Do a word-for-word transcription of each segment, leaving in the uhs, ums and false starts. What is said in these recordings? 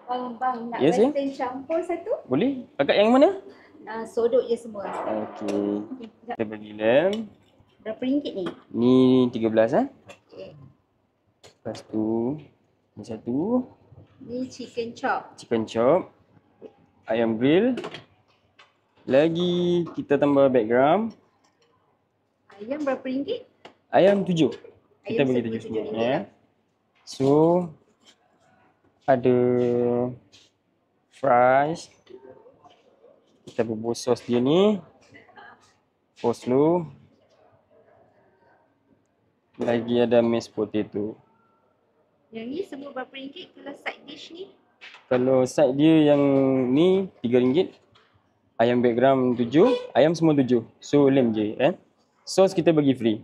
Bang, bang, nak Ya, saya? western campur satu? Boleh. Kakak yang mana? Uh, sodok je semua. Okey. Okey, sekejap. Kita bagi lem. Berapa ringgit ni? Ni tiga belas eh. Okey. Lepas tu ni satu. Ni chicken chop. Chicken chop. Ayam grill. Lagi kita tambah background. Ayam berapa ringgit? Ayam tujuh. Kita Ayam bagi sepuluh, tujuh tujuh semua ringgit ya. lah. So ada fries. Kita bubur sos dia ni. Coleslaw. Lagi ada mashed potato. Yang ni semua berapa ringgit kalau side dish ni? Kalau side dia yang ni tiga ringgit. Ayam background tujuh, ayam semua tujuh. So lem je eh. Sos kita bagi free.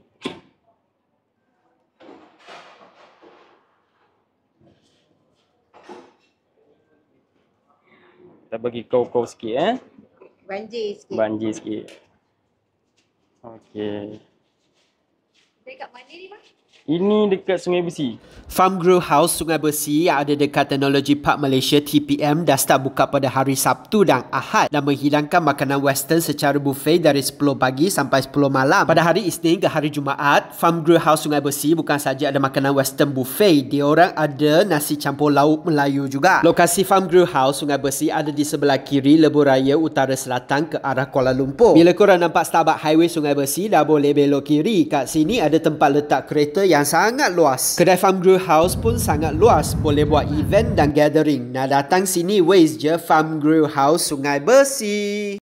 Kita bagi kau-kau sikit eh. Banjir sikit. Banjir sikit. Okey. Dekat mana ni bang? Ini dekat Sungai Besi. Farm Grill House Sungai Besi yang ada dekat Teknologi Park Malaysia T P M dah start buka pada hari Sabtu dan Ahad dan menghidangkan makanan western secara buffet dari sepuluh pagi sampai sepuluh malam. Pada hari Isnin ke hari Jumaat, Farm Grill House Sungai Besi bukan saja ada makanan western buffet, diorang ada nasi campur lauk Melayu juga. Lokasi Farm Grill House Sungai Besi ada di sebelah kiri Lebuh Raya Utara Selatan ke arah Kuala Lumpur. Bila korang nampak Starbucks Highway Sungai Besi, dah boleh belok kiri. Kat sini ada tempat letak kereta yang sangat luas. Kedai Farm Grill House pun sangat luas, boleh buat event dan gathering. Nak datang sini, waste je Farm Grill House Sungai Besi.